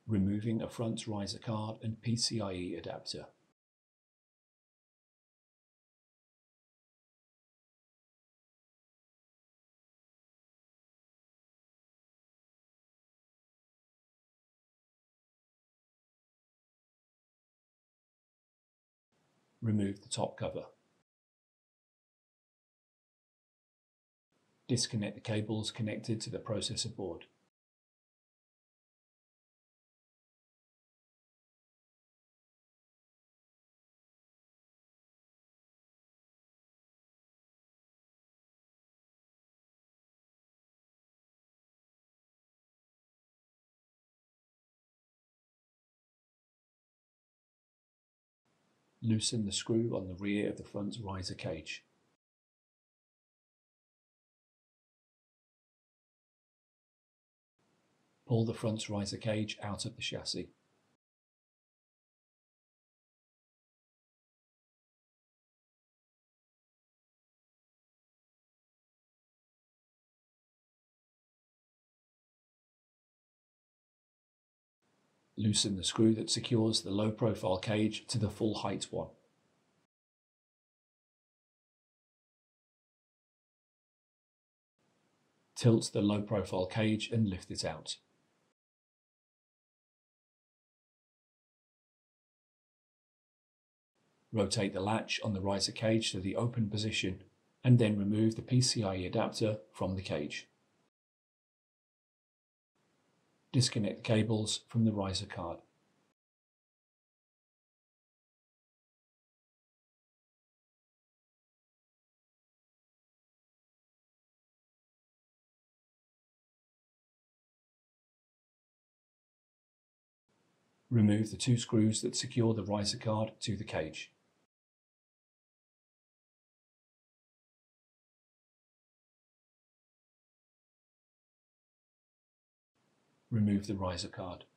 Removing a front riser card and PCIe adapter. Remove the top cover. Disconnect the cables connected to the processor board. Loosen the screw on the rear of the front riser cage. Pull the front riser cage out of the chassis. Loosen the screw that secures the low-profile cage to the full height one. Tilt the low-profile cage and lift it out. Rotate the latch on the riser cage to the open position and then remove the PCIe adapter from the cage. Disconnect the cables from the riser card. Remove the two screws that secure the riser card to the cage. Remove the riser card.